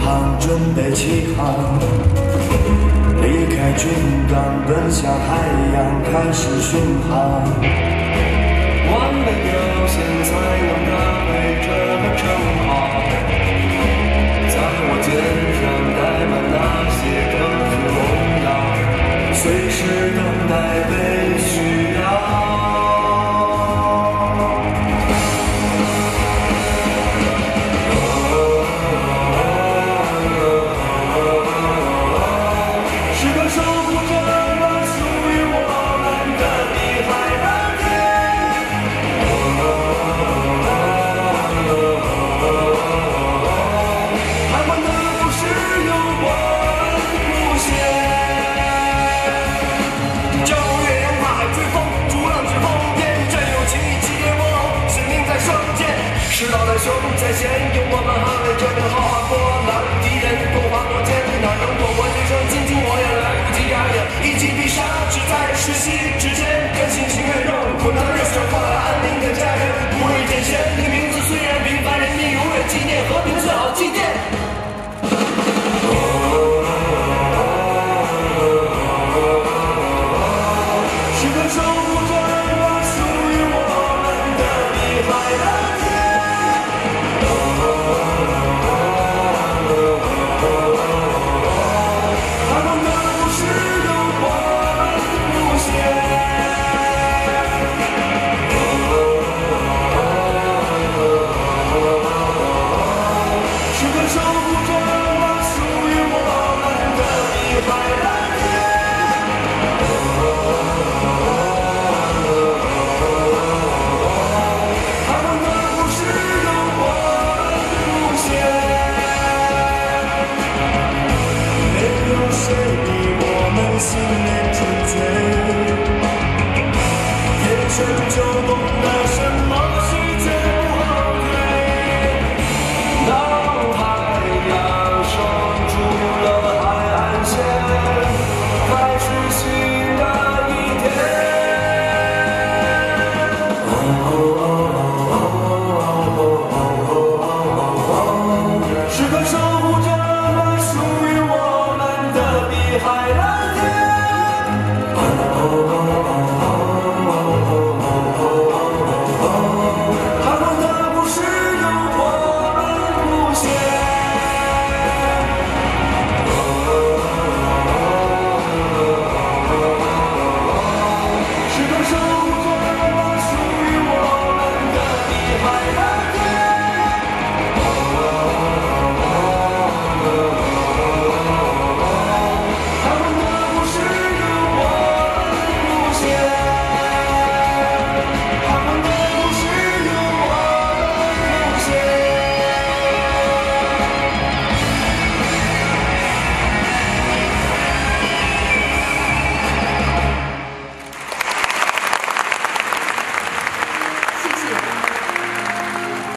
航，准备起航，离开军港，奔向海洋，开始巡航。完美表现才能搭配这个称号，在我肩上带满那些歌和荣耀，随时等待被需要。 世道难雄在前，有我们捍卫这片浩瀚波澜。敌人多话多见，哪能躲过这声金睛火眼，来不及压抑，一击必杀，只在瞬息之间。甘心情愿让苦难热血换来安宁的家园，不畏艰险。你名字虽然平凡，人民永远纪念，和平最好祭奠。 信念纯粹，眼神中。